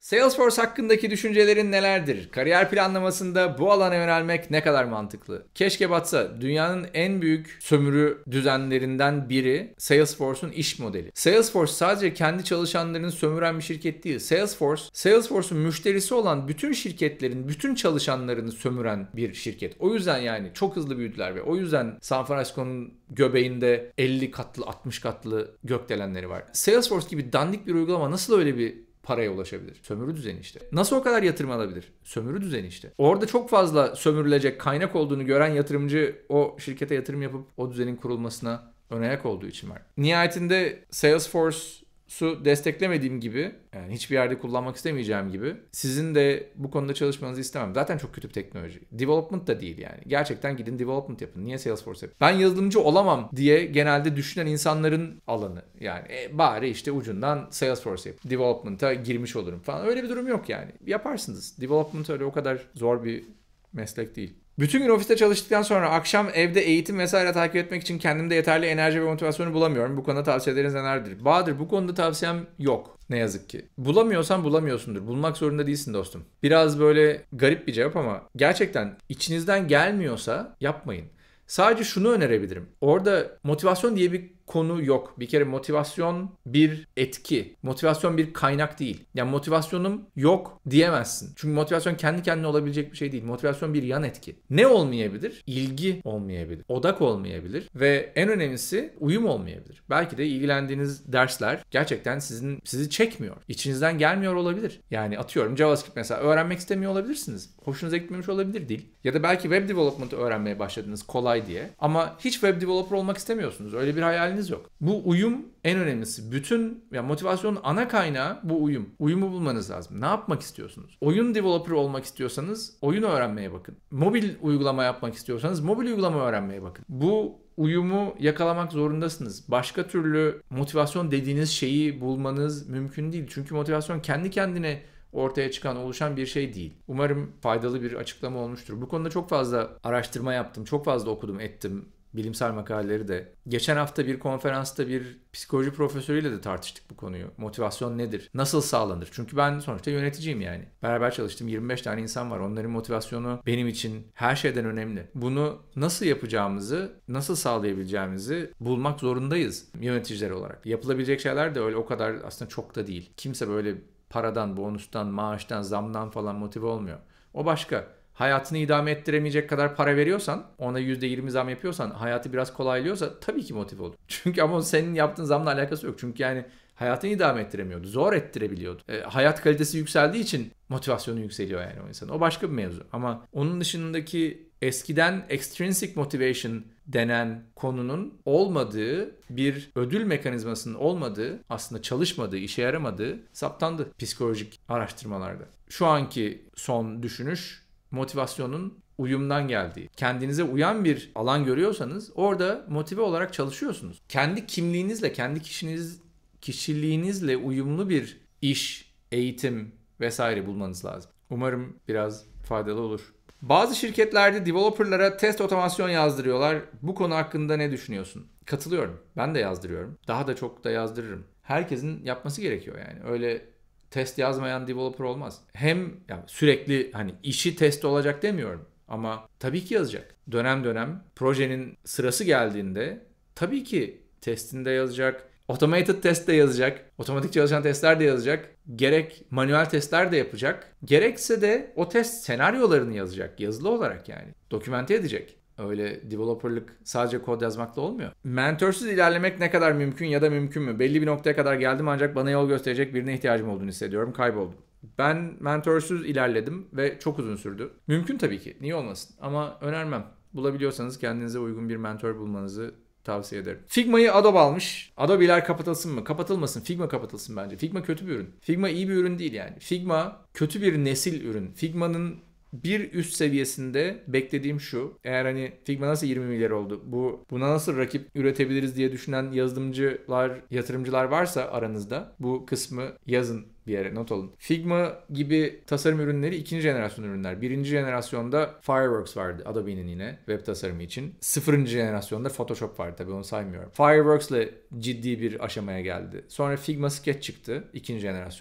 Salesforce hakkındaki düşüncelerin nelerdir? Kariyer planlamasında bu alana yönelmek ne kadar mantıklı? Keşke batsa. Dünyanın en büyük sömürü düzenlerinden biri Salesforce'un iş modeli. Salesforce sadece kendi çalışanlarını sömüren bir şirket değil. Salesforce'un müşterisi olan bütün şirketlerin bütün çalışanlarını sömüren bir şirket. O yüzden yani çok hızlı büyüdüler ve o yüzden San Francisco'nun göbeğinde 50 katlı 60 katlı gökdelenleri var. Salesforce gibi dandik bir uygulama nasıl öyle bir paraya ulaşabilir? Sömürü düzeni işte. Nasıl o kadar yatırım alabilir? Sömürü düzeni işte. Orada çok fazla sömürülecek kaynak olduğunu gören yatırımcı o şirkete yatırım yapıp o düzenin kurulmasına ön ayak olduğu için var. Nihayetinde Salesforce'u desteklemediğim gibi, yani hiçbir yerde kullanmak istemeyeceğim gibi, sizin de bu konuda çalışmanızı istemem. Zaten çok kötü bir teknoloji. Development da değil yani. Gerçekten gidin development yapın. Niye Salesforce yapın? Ben yazılımcı olamam diye genelde düşünen insanların alanı. Yani bari işte ucundan Salesforce yapın. Development'a girmiş olurum falan. Öyle bir durum yok yani. Yaparsınız. Development öyle o kadar zor bir meslek değil. Bütün gün ofiste çalıştıktan sonra akşam evde eğitim vesaire takip etmek için kendimde yeterli enerji ve motivasyonu bulamıyorum. Bu konuda tavsiyeleriniz nelerdir? Bahadır, bu konuda tavsiyem yok. Ne yazık ki. Bulamıyorsan bulamıyorsundur. Bulmak zorunda değilsin dostum. Biraz böyle garip bir cevap ama gerçekten içinizden gelmiyorsa yapmayın. Sadece şunu önerebilirim. Orada motivasyon diye bir konu yok. Bir kere motivasyon bir etki. Motivasyon bir kaynak değil. Yani motivasyonum yok diyemezsin. Çünkü motivasyon kendi kendine olabilecek bir şey değil. Motivasyon bir yan etki. Ne olmayabilir? İlgi olmayabilir. Odak olmayabilir. Ve en önemlisi uyum olmayabilir. Belki de ilgilendiğiniz dersler gerçekten sizi çekmiyor. İçinizden gelmiyor olabilir. Yani atıyorum JavaScript mesela öğrenmek istemiyor olabilirsiniz. Hoşunuza gitmemiş olabilir değil. Ya da belki web development öğrenmeye başladınız kolay diye. Ama hiç web developer olmak istemiyorsunuz. Öyle bir hayaliniz yok. Bu uyum en önemlisi. Bütün motivasyonun ana kaynağı bu uyum. Uyumu bulmanız lazım. Ne yapmak istiyorsunuz? Oyun developer olmak istiyorsanız oyun öğrenmeye bakın. Mobil uygulama yapmak istiyorsanız mobil uygulama öğrenmeye bakın. Bu uyumu yakalamak zorundasınız. Başka türlü motivasyon dediğiniz şeyi bulmanız mümkün değil. Çünkü motivasyon kendi kendine ortaya çıkan, oluşan bir şey değil. Umarım faydalı bir açıklama olmuştur. Bu konuda çok fazla araştırma yaptım, çok fazla okudum, ettim. Bilimsel makaleleri de. Geçen hafta bir konferansta bir psikoloji profesörüyle de tartıştık bu konuyu. Motivasyon nedir? Nasıl sağlanır? Çünkü ben sonuçta yöneticiyim yani. Beraber çalıştığım 25 tane insan var. Onların motivasyonu benim için her şeyden önemli. Bunu nasıl yapacağımızı, nasıl sağlayabileceğimizi bulmak zorundayız yöneticiler olarak. Yapılabilecek şeyler de öyle o kadar aslında çok da değil. Kimse böyle paradan, bonustan, maaştan, zamdan falan motive olmuyor. O başka. Hayatını idame ettiremeyecek kadar para veriyorsan, ona %20 zam yapıyorsan, hayatı biraz kolaylıyorsa tabii ki motive olur. Çünkü ama senin yaptığın zamla alakası yok. Çünkü yani hayatını idame ettiremiyordu. Zor ettirebiliyordu. Hayat kalitesi yükseldiği için motivasyonu yükseliyor yani o insanın. O başka bir mevzu. Ama onun dışındaki eskiden extrinsic motivation denen konunun olmadığı, bir ödül mekanizmasının olmadığı, aslında çalışmadığı, işe yaramadığı saptandı psikolojik araştırmalarda. Şu anki son düşünüş motivasyonun uyumdan geldiği. Kendinize uyan bir alan görüyorsanız orada motive olarak çalışıyorsunuz. Kendi kimliğinizle, kendi kişiliğinizle uyumlu bir iş, eğitim vesaire bulmanız lazım. Umarım biraz faydalı olur. Bazı şirketlerde developerlara test otomasyon yazdırıyorlar. Bu konu hakkında ne düşünüyorsun? Katılıyorum. Ben de yazdırıyorum. Daha da çok da yazdırırım. Herkesin yapması gerekiyor yani. Öyle test yazmayan developer olmaz. Hem yani sürekli hani işi test olacak demiyorum. Ama tabii ki yazacak. Dönem dönem projenin sırası geldiğinde tabii ki testinde yazacak. Automated test de yazacak. Otomatik çalışan testler de yazacak. Gerek manuel testler de yapacak. Gerekse de o test senaryolarını yazacak. Yazılı olarak yani. Dokümente edecek. Öyle developerlık sadece kod yazmakla olmuyor. Mentorsuz ilerlemek ne kadar mümkün ya da mümkün mü? Belli bir noktaya kadar geldim ancak bana yol gösterecek birine ihtiyacım olduğunu hissediyorum. Kayboldum. Ben mentorsuz ilerledim ve çok uzun sürdü. Mümkün tabii ki. Niye olmasın? Ama önermem. Bulabiliyorsanız kendinize uygun bir mentor bulmanızı tavsiye ederim. Figma'yı Adobe almış. Adobe'ler kapatılsın mı? Kapatılmasın. Figma kapatılsın bence. Figma kötü bir ürün. Figma iyi bir ürün değil yani. Figma kötü bir nesil ürün. Figma'nın bir üst seviyesinde beklediğim şu. Eğer hani Figma nasıl 20 milyar oldu? Buna nasıl rakip üretebiliriz diye düşünen yazılımcılar, yatırımcılar varsa aranızda bu kısmı yazın bir yere, not alın. Figma gibi tasarım ürünleri ikinci jenerasyon ürünler. Birinci jenerasyonda Fireworks vardı Adobe'nin yine web tasarımı için. Sıfırıncı jenerasyonda Photoshop vardı, tabii onu saymıyorum. Fireworks'le ciddi bir aşamaya geldi. Sonra Figma Sketch çıktı ikinci jenerasyon.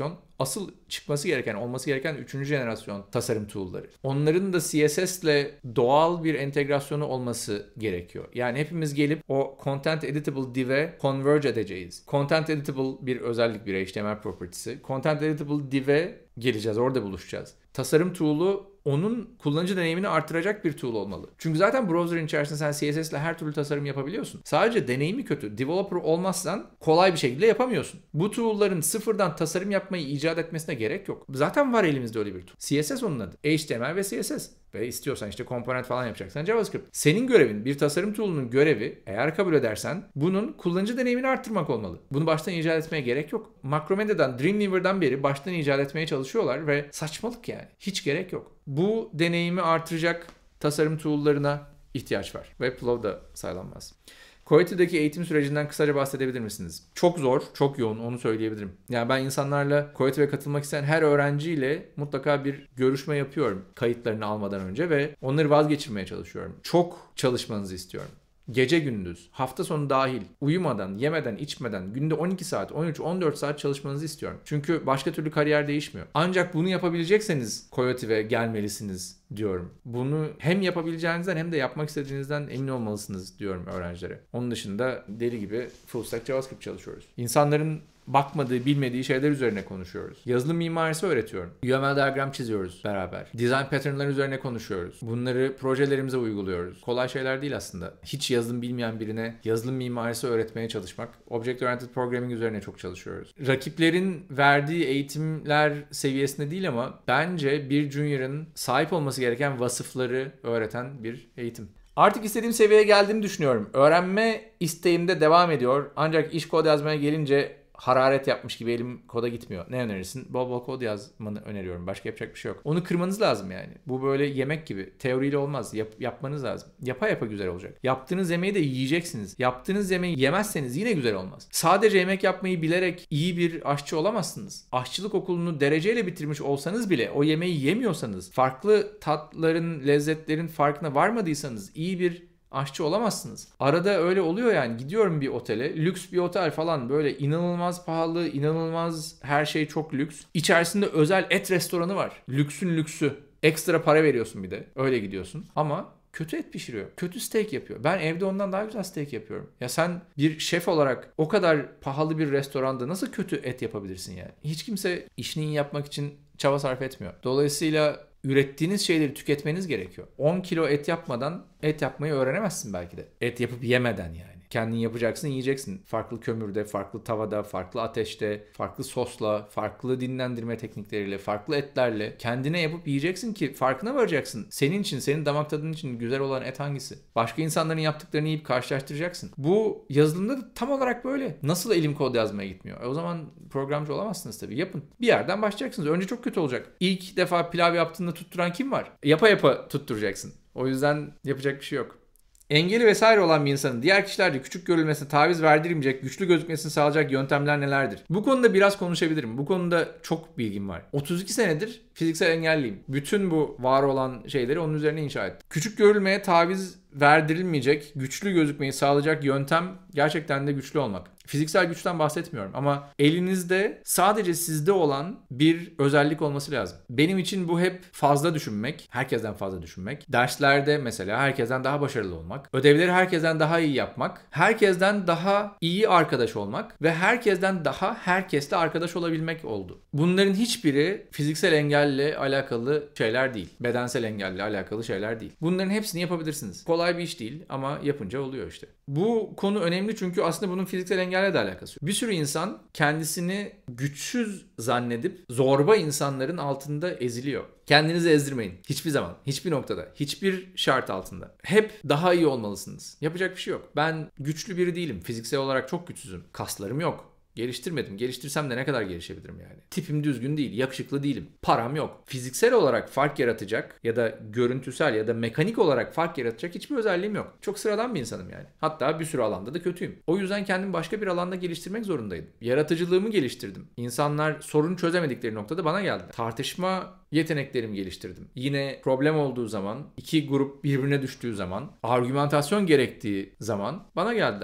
asıl çıkması gereken, olması gereken 3. jenerasyon tasarım tool'ları. Onların da CSS ile doğal bir entegrasyonu olması gerekiyor. Yani hepimiz gelip o Content Editable div'e converge edeceğiz. Content Editable bir özellik, bir HTML property'si. Content Editable div'e geleceğiz, orada buluşacağız. Tasarım tool'u onun kullanıcı deneyimini artıracak bir tool olmalı. Çünkü zaten browser'ın içerisinde sen CSS ile her türlü tasarım yapabiliyorsun. Sadece deneyimi kötü. Developer olmazsan kolay bir şekilde yapamıyorsun. Bu tool'ların sıfırdan tasarım yapmayı icat etmesine gerek yok. Zaten var elimizde öyle bir tool. CSS onun adı. HTML ve CSS. Ve istiyorsan işte komponent falan yapacaksan JavaScript. Senin görevin, bir tasarım tool'unun görevi, eğer kabul edersen, bunun kullanıcı deneyimini arttırmak olmalı. Bunu baştan icat etmeye gerek yok. Macromedia'dan, Dreamweaver'dan beri baştan icat etmeye çalışıyorlar ve saçmalık yani. Hiç gerek yok. Bu deneyimi artıracak tasarım tool'larına ihtiyaç var. Webflow da saylanmaz. Coyote'daki eğitim sürecinden kısaca bahsedebilir misiniz? Çok zor, çok yoğun, onu söyleyebilirim. Yani ben insanlarla Coyote'ye katılmak isteyen her öğrenciyle mutlaka bir görüşme yapıyorum kayıtlarını almadan önce ve onları vazgeçirmeye çalışıyorum. Çok çalışmanızı istiyorum. Gece gündüz, hafta sonu dahil, uyumadan, yemeden, içmeden, günde 12 saat, 13, 14 saat çalışmanızı istiyorum. Çünkü başka türlü kariyer değişmiyor. Ancak bunu yapabilecekseniz Coyote'ye gelmelisiniz diyorum. Bunu hem yapabileceğinizden hem de yapmak istediğinizden emin olmalısınız diyorum öğrencilere. Onun dışında deli gibi full stack JavaScript çalışıyoruz. İnsanların bakmadığı, bilmediği şeyler üzerine konuşuyoruz. Yazılım mimarisi öğretiyorum. UML diagram çiziyoruz beraber. Design pattern'lar üzerine konuşuyoruz. Bunları projelerimize uyguluyoruz. Kolay şeyler değil aslında. Hiç yazılım bilmeyen birine yazılım mimarisi öğretmeye çalışmak. Object Oriented Programming üzerine çok çalışıyoruz. Rakiplerin verdiği eğitimler seviyesinde değil ama bence bir junior'ın sahip olması gereken vasıfları öğreten bir eğitim. Artık istediğim seviyeye geldiğimi düşünüyorum. Öğrenme isteğim de devam ediyor. Ancak iş kod yazmaya gelince hararet yapmış gibi elim koda gitmiyor. Ne önerirsin? Bol bol kod yazmanı öneriyorum. Başka yapacak bir şey yok. Onu kırmanız lazım yani. Bu böyle yemek gibi. Teoriyle olmaz. Yapmanız lazım. Yapa yapa güzel olacak. Yaptığınız yemeği de yiyeceksiniz. Yaptığınız yemeği yemezseniz yine güzel olmaz. Sadece yemek yapmayı bilerek iyi bir aşçı olamazsınız. Aşçılık okulunu dereceyle bitirmiş olsanız bile o yemeği yemiyorsanız, farklı tatların, lezzetlerin farkına varmadıysanız iyi bir aşçı olamazsınız. Arada öyle oluyor yani. Gidiyorum bir otele. Lüks bir otel falan, böyle inanılmaz pahalı, inanılmaz her şey çok lüks. İçerisinde özel et restoranı var. Lüksün lüksü. Ekstra para veriyorsun bir de. Öyle gidiyorsun. Ama kötü et pişiriyor. Kötü steak yapıyor. Ben evde ondan daha güzel steak yapıyorum. Ya sen bir şef olarak o kadar pahalı bir restoranda nasıl kötü et yapabilirsin yani? Hiç kimse işini iyi yapmak için çaba sarf etmiyor. Dolayısıyla ürettiğiniz şeyleri tüketmeniz gerekiyor. 10 kilo et yapmadan et yapmayı öğrenemezsin belki de. Et yapıp yemeden yani. Kendin yapacaksın, yiyeceksin. Farklı kömürde, farklı tavada, farklı ateşte, farklı sosla, farklı dinlendirme teknikleriyle, farklı etlerle kendine yapıp yiyeceksin ki farkına varacaksın. Senin için, senin damak tadın için güzel olan et hangisi? Başka insanların yaptıklarını yiyip karşılaştıracaksın. Bu yazılımda da tam olarak böyle. Nasıl elim kod yazmaya gitmiyor? O zaman programcı olamazsınız tabii. Yapın. Bir yerden başlayacaksınız. Önce çok kötü olacak. İlk defa pilav yaptığında tutturan kim var? Yapa yapa tutturacaksın. O yüzden yapacak bir şey yok. Engeli vesaire olan bir insanın diğer kişilerde küçük görülmesine taviz verdirmeyecek, güçlü gözükmesini sağlayacak yöntemler nelerdir? Bu konuda biraz konuşabilirim. Bu konuda çok bilgim var. 32 senedir fiziksel engelliyim. Bütün bu var olan şeyleri onun üzerine inşa ettim. Küçük görülmeye taviz verdirilmeyecek, güçlü gözükmeyi sağlayacak yöntem gerçekten de güçlü olmak. Fiziksel güçten bahsetmiyorum ama elinizde sadece sizde olan bir özellik olması lazım. Benim için bu hep fazla düşünmek, herkesten fazla düşünmek. Derslerde mesela herkesten daha başarılı olmak, ödevleri herkesten daha iyi yapmak, herkesten daha iyi arkadaş olmak ve herkesten daha herkesle arkadaş olabilmek oldu. Bunların hiçbiri fiziksel engelle alakalı şeyler değil. Bedensel engelle alakalı şeyler değil. Bunların hepsini yapabilirsiniz. Kolay bir iş değil ama yapınca oluyor işte. Bu konu önemli çünkü aslında bunun fiziksel engelle de alakası yok. Bir sürü insan kendisini güçsüz zannedip zorba insanların altında eziliyor. Kendinizi ezdirmeyin. Hiçbir zaman, hiçbir noktada, hiçbir şart altında. Hep daha iyi olmalısınız. Yapacak bir şey yok. Ben güçlü biri değilim. Fiziksel olarak çok güçsüzüm. Kaslarım yok. Geliştirmedim. Geliştirsem de ne kadar gelişebilirim yani? Tipim düzgün değil, yakışıklı değilim. Param yok. Fiziksel olarak fark yaratacak ya da görüntüsel ya da mekanik olarak fark yaratacak hiçbir özelliğim yok. Çok sıradan bir insanım yani. Hatta bir sürü alanda da kötüyüm. O yüzden kendimi başka bir alanda geliştirmek zorundaydım. Yaratıcılığımı geliştirdim. İnsanlar sorun çözemedikleri noktada bana geldiler. Tartışma yeteneklerimi geliştirdim. Yine problem olduğu zaman, iki grup birbirine düştüğü zaman, argümantasyon gerektiği zaman bana geldiler.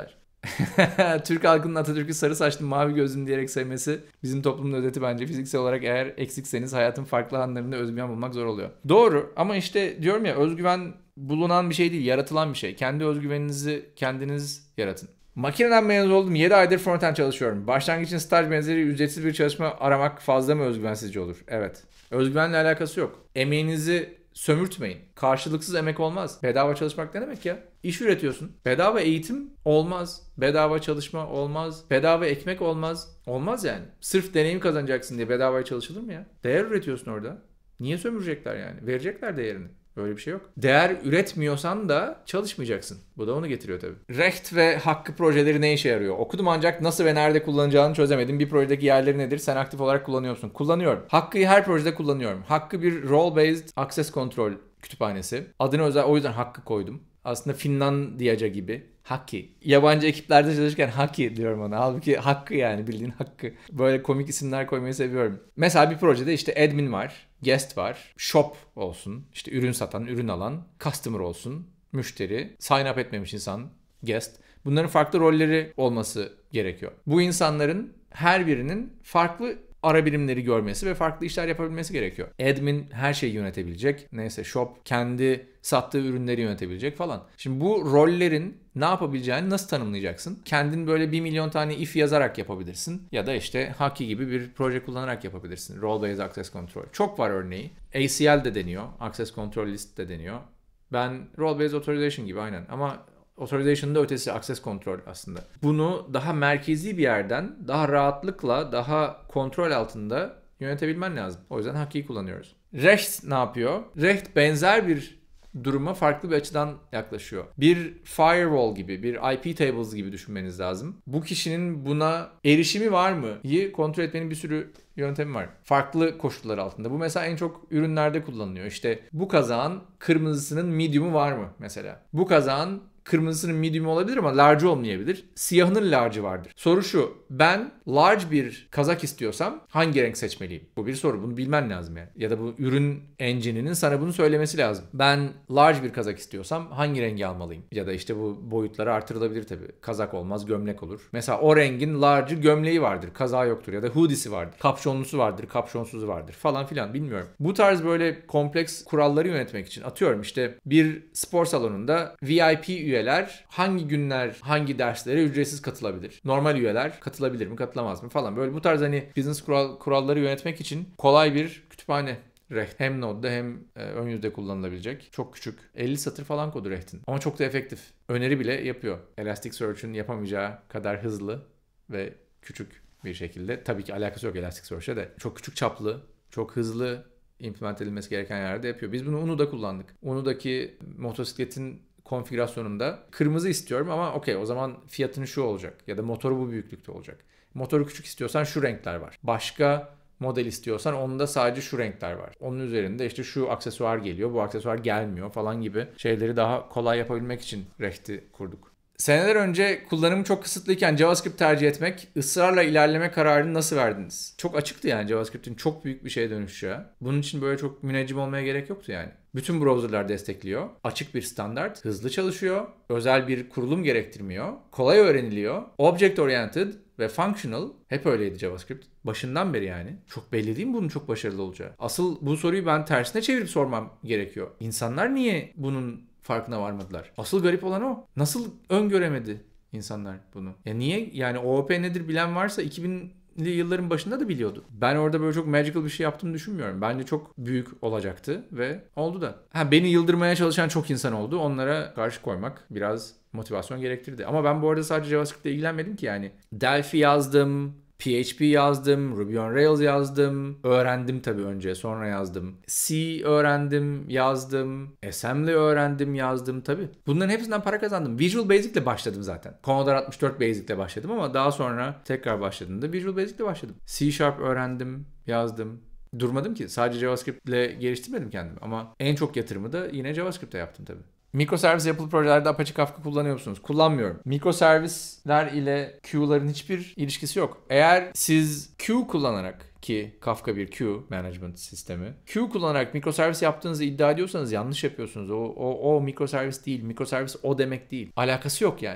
Türk halkının Atatürk'ü sarı saçlı mavi gözlüm diyerek sevmesi bizim toplumun özeti bence. Fiziksel olarak eğer eksikseniz hayatın farklı anlarında özgüven bulmak zor oluyor. Doğru ama işte diyorum ya, özgüven bulunan bir şey değil, yaratılan bir şey. Kendi özgüveninizi kendiniz yaratın. Makineden mezun oldum. 7 aydır frontend çalışıyorum. Başlangıç için staj benzeri ücretsiz bir çalışma aramak fazla mı özgüvensizce olur? Evet. Özgüvenle alakası yok. Emeğinizi sömürtmeyin. Karşılıksız emek olmaz. Bedava çalışmak ne demek ya? İş üretiyorsun. Bedava eğitim olmaz. Bedava çalışma olmaz. Bedava ekmek olmaz. Olmaz yani. Sırf deneyim kazanacaksın diye bedavaya çalışılır mı ya? Değer üretiyorsun orada. Niye sömürecekler yani? Verecekler değerini. Öyle bir şey yok. Değer üretmiyorsan da çalışmayacaksın. Bu da onu getiriyor tabii. Recht ve Hakkı projeleri ne işe yarıyor? Okudum ancak nasıl ve nerede kullanacağını çözemedim. Bir projedeki yerleri nedir? Sen aktif olarak kullanıyor musun? Kullanıyorum. Hakkı'yı her projede kullanıyorum. Hakkı bir role-based access control kütüphanesi. Adını o yüzden Hakkı koydum. Aslında Finlandiyaca gibi. Haki. Yabancı ekiplerde çalışırken Haki diyorum ona. Halbuki Hakkı, yani bildiğin Hakkı. Böyle komik isimler koymayı seviyorum. Mesela bir projede işte admin var, guest var, shop olsun, işte ürün satan, ürün alan, customer olsun, müşteri, sign up etmemiş insan, guest. Bunların farklı rolleri olması gerekiyor. Bu insanların her birinin farklı ara birimleri görmesi ve farklı işler yapabilmesi gerekiyor. Admin her şeyi yönetebilecek. Neyse, shop kendi sattığı ürünleri yönetebilecek falan. Şimdi bu rollerin ne yapabileceğini nasıl tanımlayacaksın? Kendin böyle 1 milyon tane if yazarak yapabilirsin. Ya da işte Haki gibi bir proje kullanarak yapabilirsin. Role Based Access Control. Çok var örneği. ACL de deniyor. Access Control List de deniyor. Ben Role Based Authorization gibi, aynen. Ama Authorization'ın da ötesi access control aslında. Bunu daha merkezi bir yerden, daha rahatlıkla, daha kontrol altında yönetebilmen lazım. O yüzden Haki'yi kullanıyoruz. Recht ne yapıyor? Recht benzer bir duruma farklı bir açıdan yaklaşıyor. Bir firewall gibi, bir IP tables gibi düşünmeniz lazım. Bu kişinin buna erişimi var mı?'yı kontrol etmenin bir sürü yöntemi var. Farklı koşullar altında. Bu mesela en çok ürünlerde kullanılıyor. İşte bu kazağın kırmızısının medium'u var mı mesela? Bu kazağın kırmızısının medium'u olabilir ama large olmayabilir. Siyahının large'ı vardır. Soru şu: ben large bir kazak istiyorsam hangi renk seçmeliyim? Bu bir soru. Bunu bilmen lazım yani. Ya da bu ürün engine'inin sana bunu söylemesi lazım. Ben large bir kazak istiyorsam hangi rengi almalıyım? Ya da işte bu boyutları artırılabilir tabii. Kazak olmaz, gömlek olur. Mesela o rengin large'ı gömleği vardır. Kazağı yoktur. Ya da hoodie'si vardır. Kapşonlusu vardır, kapşonsuzu vardır falan filan, bilmiyorum. Bu tarz böyle kompleks kuralları yönetmek için, atıyorum işte bir spor salonunda VIP üyeler hangi günler hangi derslere ücretsiz katılabilir? Normal üyeler katılabilir mi, katılamaz mı falan. Böyle bu tarz hani business kuralları yönetmek için kolay bir kütüphane Recht. Hem Node'da hem ön yüzde kullanılabilecek. Çok küçük. 50 satır falan kodu Recht'in. Ama çok da efektif. Öneri bile yapıyor. Elasticsearch'ün yapamayacağı kadar hızlı ve küçük bir şekilde. Tabii ki alakası yok Elasticsearch'e de. Çok küçük çaplı, çok hızlı implement edilmesi gereken yerlerde yapıyor. Biz bunu Unu'da kullandık. Unu'daki motosikletin konfigürasyonunda kırmızı istiyorum ama okey, o zaman fiyatının şu olacak. Ya da motoru bu büyüklükte olacak. Motoru küçük istiyorsan şu renkler var. Başka model istiyorsan onda sadece şu renkler var. Onun üzerinde işte şu aksesuar geliyor, bu aksesuar gelmiyor falan gibi şeyleri daha kolay yapabilmek için Recht'i kurduk. Seneler önce kullanımı çok kısıtlıyken JavaScript tercih etmek, ısrarla ilerleme kararını nasıl verdiniz? Çok açıktı yani JavaScript'in çok büyük bir şeye dönüşeceği. Bunun için böyle çok müneccim olmaya gerek yoktu yani. Bütün browserlar destekliyor. Açık bir standart, hızlı çalışıyor, özel bir kurulum gerektirmiyor, kolay öğreniliyor, object oriented ve functional. Hep öyleydi JavaScript. Başından beri yani. Çok belli değil mi bunun çok başarılı olacağı? Asıl bu soruyu ben tersine çevirip sormam gerekiyor. İnsanlar niye bunun farkına varmadılar? Asıl garip olan o. Nasıl öngöremedi insanlar bunu? Ya niye? Yani OOP nedir bilen varsa 2000'li yılların başında da biliyordu. Ben orada böyle çok magical bir şey yaptığımı düşünmüyorum. Bence çok büyük olacaktı ve oldu da. Beni yıldırmaya çalışan çok insan oldu. Onlara karşı koymak biraz motivasyon gerektirdi. Ama ben bu arada sadece JavaScript'le ilgilenmedim ki yani. Delphi yazdım, PHP yazdım, Ruby on Rails yazdım. Öğrendim tabii önce, sonra yazdım. C öğrendim, yazdım. Assembly öğrendim, yazdım tabii. Bunların hepsinden para kazandım. Visual Basic ile başladım zaten. Commodore 64 Basic ile başladım ama daha sonra tekrar başladığımda Visual Basic ile başladım. C Sharp öğrendim, yazdım. Durmadım ki. Sadece JavaScript ile geliştirmedim kendimi. Ama en çok yatırımı da yine JavaScript'e yaptım tabii. Mikroservis yapılı projelerde Apache Kafka kullanıyor musunuz? Kullanmıyorum. Mikroservisler ile queue'ların hiçbir ilişkisi yok. Eğer siz queue kullanarak, ki Kafka bir queue management sistemi, queue kullanarak mikroservis yaptığınızı iddia ediyorsanız yanlış yapıyorsunuz. O mikroservis değil. Mikroservis o demek değil. Alakası yok yani.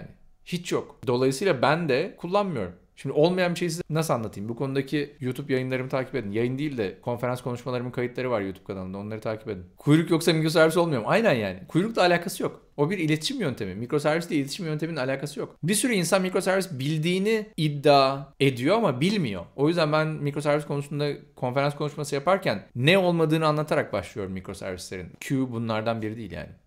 Hiç yok. Dolayısıyla ben de kullanmıyorum. Şimdi olmayan bir şeyi size nasıl anlatayım? Bu konudaki YouTube yayınlarımı takip edin. Yayın değil de konferans konuşmalarımın kayıtları var YouTube kanalında. Onları takip edin. Kuyruk yoksa mikroservis olmuyor mu? Aynen yani. Kuyrukla alakası yok. O bir iletişim yöntemi. Mikroservisle iletişim yönteminin alakası yok. Bir sürü insan mikroservis bildiğini iddia ediyor ama bilmiyor. O yüzden ben mikroservis konusunda konferans konuşması yaparken ne olmadığını anlatarak başlıyorum mikroservislerin. Q bunlardan biri değil yani.